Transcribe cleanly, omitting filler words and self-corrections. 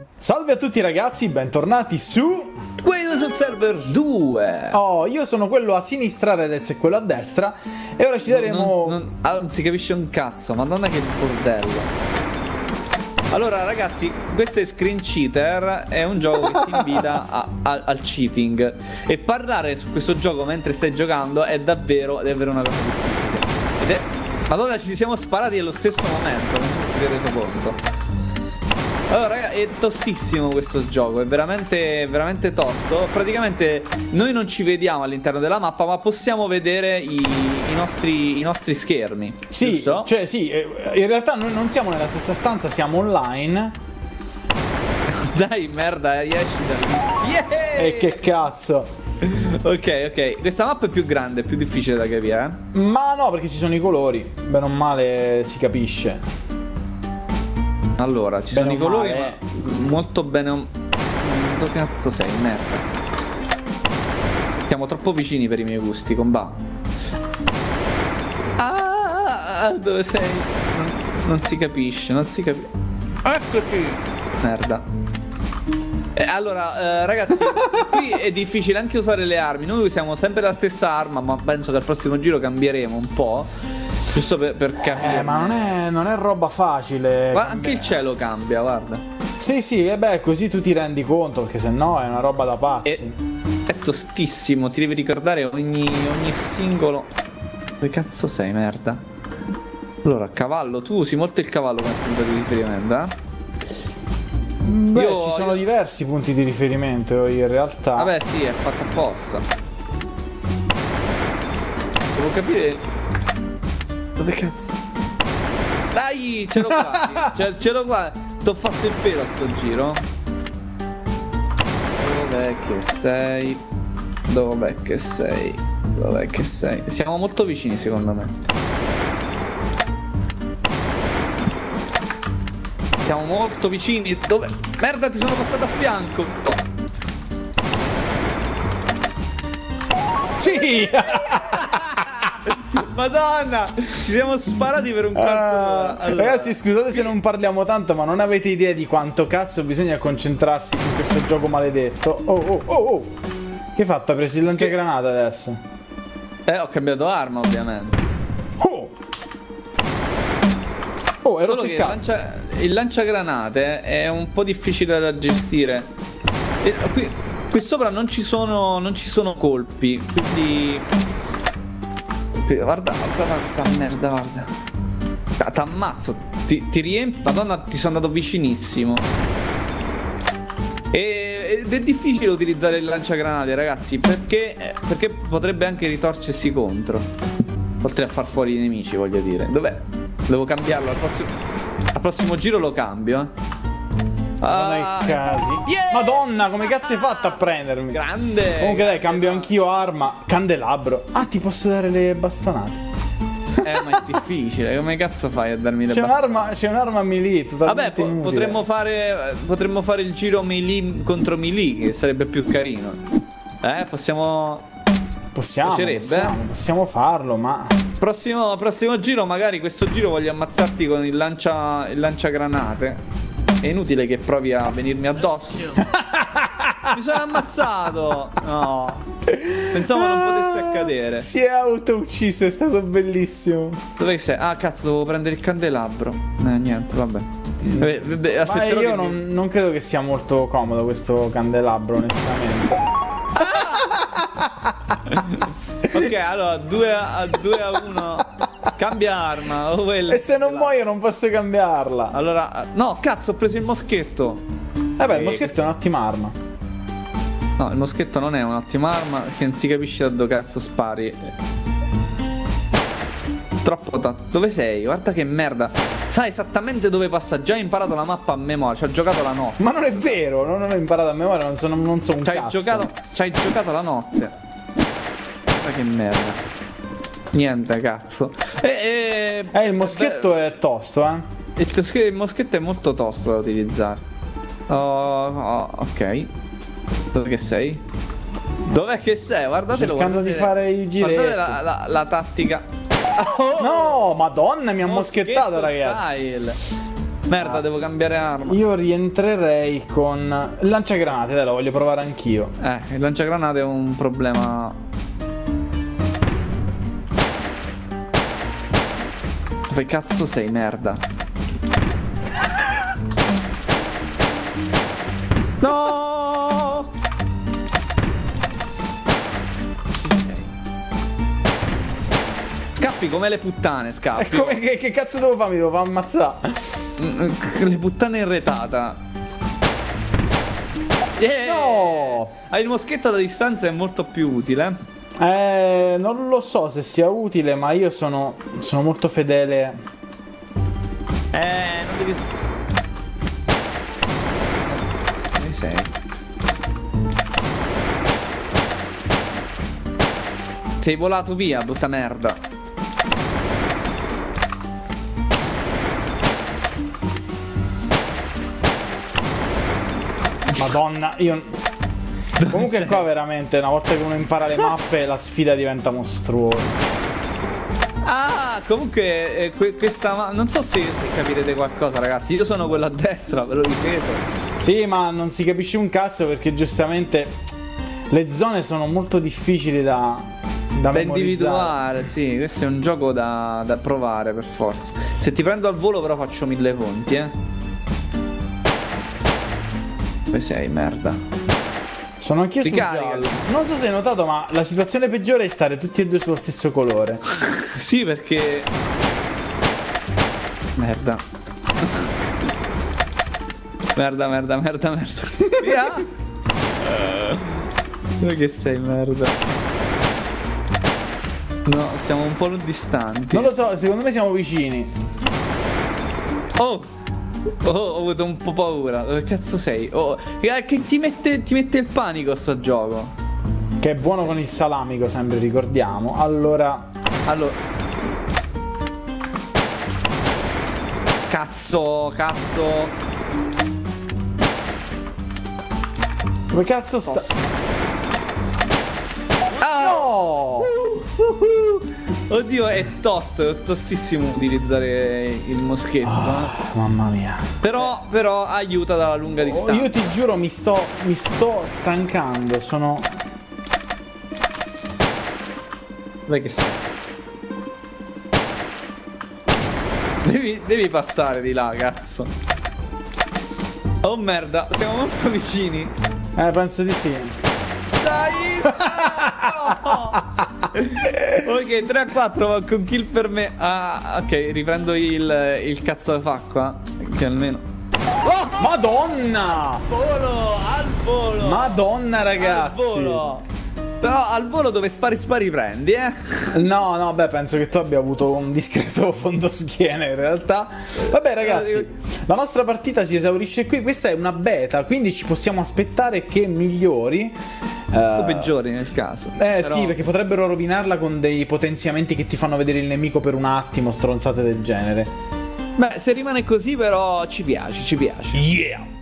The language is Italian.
Salve a tutti ragazzi, bentornati su... Quello sul server 2. Oh, io sono quello a sinistra, Redez e quello a destra. E ora ci daremo... Non si capisce un cazzo, madonna che bordello. Allora ragazzi, questo è Screen Cheater, è un gioco che ti invita al cheating. E parlare su questo gioco mentre stai giocando è davvero una cosa difficile. Madonna, ci siamo sparati allo stesso momento, non so se vi siete reso conto. Allora raga, è tostissimo questo gioco, è veramente tosto. Praticamente noi non ci vediamo all'interno della mappa, ma possiamo vedere i nostri schermi. Sì, giusto? cioè sì, in realtà noi non siamo nella stessa stanza, siamo online. Dai, merda, esci da lì. Yeah! E che cazzo. Ok, questa mappa è più grande, è più difficile da capire, Ma no, perché ci sono i colori, bene o male si capisce. Allora, ci sono i colori, ma molto bene. Dove cazzo sei, merda? Siamo troppo vicini per i miei gusti, comba. Dove sei? Non si capisce, Eccoti! Merda. Allora, ragazzi, qui è difficile anche usare le armi. Noi usiamo sempre la stessa arma, ma penso che al prossimo giro cambieremo un po'. Giusto per capire. Ma non è roba facile. Guarda, anche il cielo cambia, guarda. Sì, e beh, così tu ti rendi conto, perché sennò è una roba da pazzi. È tostissimo, ti devi ricordare ogni singolo. Dove cazzo sei, merda? Allora, cavallo, tu usi molto il cavallo come punto di riferimento, eh? Beh, ci sono diversi punti di riferimento in realtà. Vabbè, sì, è fatto apposta. Devo capire. Dove cazzo? Dai, ce l'ho qua. Ce l'ho qua. T'ho fatto il pelo a sto giro. Dov'è che sei? Siamo molto vicini secondo me. Siamo molto vicini. Dove? Merda, ti sono passato a fianco. Sì! Madonna, ci siamo sparati per un quarto d'ora. Allora, ragazzi, scusate se non parliamo tanto, ma non avete idea di quanto cazzo bisogna concentrarsi su questo gioco maledetto. Oh. Che hai fatto? Hai preso il lanciagranate adesso? Ho cambiato arma, ovviamente. Oh, ero il lanciagranate è un po' difficile da gestire. E qui sopra non ci sono colpi, quindi guarda sta merda, guarda. T'ammazzo, ti riempio. Madonna, ti sono andato vicinissimo. Ed è difficile utilizzare il lanciagranate, ragazzi, perché potrebbe anche ritorcersi contro. Oltre a far fuori i nemici, voglio dire. Dov'è? Devo cambiarlo al prossimo giro lo cambio, casi. Yeah! Madonna, come cazzo hai fatto a prendermi? Grande. Comunque dai, cambio anch'io arma. Candelabro. Ah, ti posso dare le bastonate. Ma è difficile. Come cazzo fai a darmi le bastonate? C'è un'arma melee. Vabbè, potremmo fare il giro melee contro melee, che sarebbe più carino. Possiamo farlo, ma prossimo giro, magari questo giro voglio ammazzarti con il lanciagranate. È inutile che provi a venirmi addosso. Mi sono ammazzato. No, pensavo non potesse accadere. Si è auto-ucciso, è stato bellissimo. Dove sei? Ah, cazzo, devo prendere il candelabro. Niente, vabbè. Ma io non credo che sia molto comodo questo candelabro, onestamente. Ok, allora 2 a 1. Cambia arma. E se non muoio non posso cambiarla. Allora, no, cazzo, ho preso il moschetto. Beh, il moschetto è un'ottima arma. No, il moschetto non è un'ottima arma, che non si capisce da dove cazzo spari. Troppo tanto. Dove sei? Guarda che merda. Sai esattamente dove passa. Già hai imparato la mappa a memoria. Ci ho giocato la notte. Ma non è vero, non ho imparato a memoria. Non so un cazzo. Ci hai giocato la notte. Guarda che merda. Niente, cazzo. Il moschetto è tosto, Il moschetto è molto tosto da utilizzare. Ok. Dove che sei? Dov'è che sei? Guardatelo. Cercando di fare i giretti. Guardate la tattica. No, madonna, mi ha moschettato, ragazzi. Style. Merda, devo cambiare arma. Io rientrerei con il lanciagranate, dai, lo voglio provare anch'io. Il lanciagranate è un problema. Dove cazzo sei, merda? No! Dove sei? Scappi come le puttane, scappi. Come, che cazzo devo fare? Mi devo far ammazzare. Le puttane in retata. Yeah! No! Hai il moschetto da distanza, è molto più utile. Non lo so se sia utile, ma io sono molto fedele. Non devi. Dove sei? Sei volato via, brutta merda. Madonna, io. Comunque qua veramente, una volta che uno impara le mappe, la sfida diventa mostruosa. Ah, comunque questa. Non so se capirete qualcosa, ragazzi. Io sono quello a destra, ve lo ripeto. Sì, ma non si capisce un cazzo perché giustamente le zone sono molto difficili da individuare. Sì, questo è un gioco da provare per forza. Se ti prendo al volo, però faccio 1000 conti, Dove sei, merda? Sono anch'io sul Ricarica. giallo. Non so se hai notato, ma la situazione peggiore è stare tutti e due sullo stesso colore. Sì, perché. Merda. merda. Via! Dove che sei, merda? No, siamo un po' distanti. Non lo so, secondo me siamo vicini. Oh, ho avuto un po' paura. Dove cazzo sei? Che ti mette il panico sto gioco. Che è buono con il salamico, sempre ricordiamo. Allora. Cazzo. Dove cazzo sta? No! Oddio, è tostissimo utilizzare il moschetto. Mamma mia. Però aiuta dalla lunga distanza. Io ti giuro, mi sto stancando. Sono. Dov'è che sei? Devi passare di là, cazzo. Oh merda, siamo molto vicini. Penso di sì. Dai! No! Ok, 3-4 con kill per me. Ah, ok, riprendo il cazzo da fa qua. Che almeno. Oh, Madonna! Al volo! Madonna, ragazzi! Al volo! Però al volo dove spari prendi, No, beh, penso che tu abbia avuto un discreto fondoschiena in realtà. Vabbè, ragazzi, la nostra partita si esaurisce qui. Questa è una beta, quindi ci possiamo aspettare che migliori. O peggiori nel caso. Però. Sì, perché potrebbero rovinarla con dei potenziamenti che ti fanno vedere il nemico per un attimo, stronzate del genere. Beh, se rimane così però ci piace. Yeah!